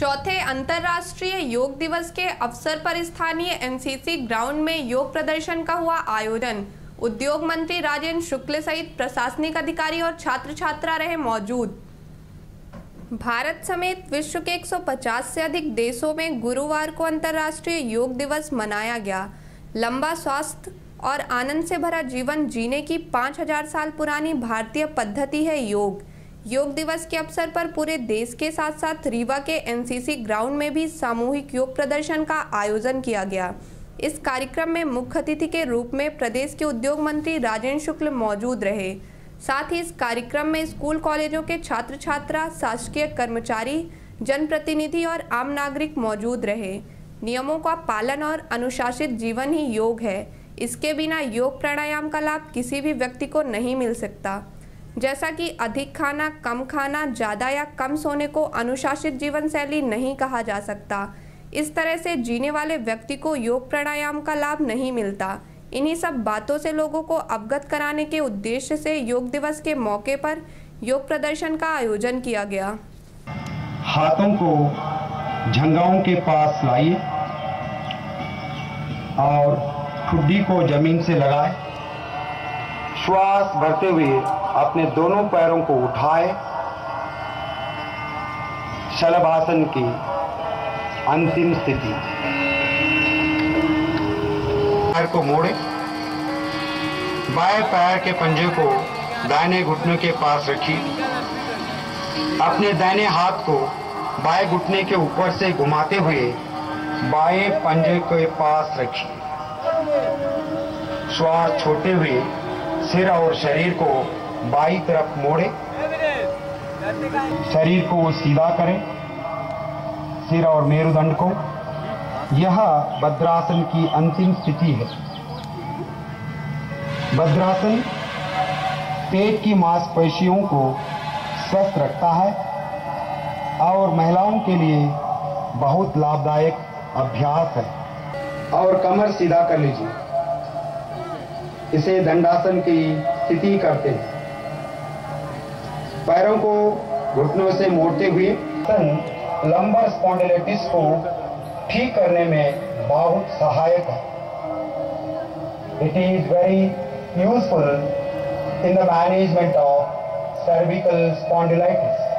चौथे अंतर्राष्ट्रीय योग दिवस के अवसर पर स्थानीय एनसीसी ग्राउंड में योग प्रदर्शन का हुआ आयोजन। उद्योग मंत्री राजेंद्र शुक्ल सहित प्रशासनिक अधिकारी और छात्र छात्रा रहे मौजूद। भारत समेत विश्व के 150 से अधिक देशों में गुरुवार को अंतर्राष्ट्रीय योग दिवस मनाया गया। लंबा स्वास्थ्य और आनंद से भरा जीवन जीने की 5000 साल पुरानी भारतीय पद्धति है योग। योग दिवस के अवसर पर पूरे देश के साथ साथ रीवा के एनसीसी ग्राउंड में भी सामूहिक योग प्रदर्शन का आयोजन किया गया। इस कार्यक्रम में मुख्य अतिथि के रूप में प्रदेश के उद्योग मंत्री राजेंद्र शुक्ल मौजूद रहे। साथ ही इस कार्यक्रम में स्कूल कॉलेजों के छात्र छात्रा, शासकीय कर्मचारी, जनप्रतिनिधि और आम नागरिक मौजूद रहे। नियमों का पालन और अनुशासित जीवन ही योग है। इसके बिना योग प्राणायाम का लाभ किसी भी व्यक्ति को नहीं मिल सकता। जैसा कि अधिक खाना, कम खाना, ज़्यादा या कम सोने को अनुशासित जीवन शैली नहीं कहा जा सकता। इस तरह से जीने वाले व्यक्ति को योग प्राणायाम का लाभ नहीं मिलता। इन्हीं सब बातों से लोगों को अवगत कराने के उद्देश्य से योग दिवस के मौके पर योग प्रदर्शन का आयोजन किया गया। हाथों को जंघाओं के पास लाइए और ठुड्डी को जमीन से लगाएं। श्वास भरते हुए अपने दोनों पैरों को उठाए। शलभासन की अंतिम स्थिति। पैर को मोड़े। बाएं पैर के पंजे को दाहिने घुटने के पास रखिए। अपने दाहिने हाथ को बाएं घुटने के ऊपर से घुमाते हुए बाएं पंजे के पास रखिए। श्वास छोड़ते हुए सिर और शरीर को बाईं तरफ मोड़े। शरीर को सीधा करें, सिर और मेरुदंड को। यह भद्रासन की अंतिम स्थिति है। भद्रासन पेट की मांसपेशियों को स्वस्थ रखता है और महिलाओं के लिए बहुत लाभदायक अभ्यास है। और कमर सीधा कर लीजिए। इसे दंडासन की स्थिति करते हैं। पैरों को घुटनों से मोड़ते हुए लंबर स्पॉन्डिलाइटिस को ठीक करने में बहुत सहायक है। It is very useful in the management of cervical spondylitis.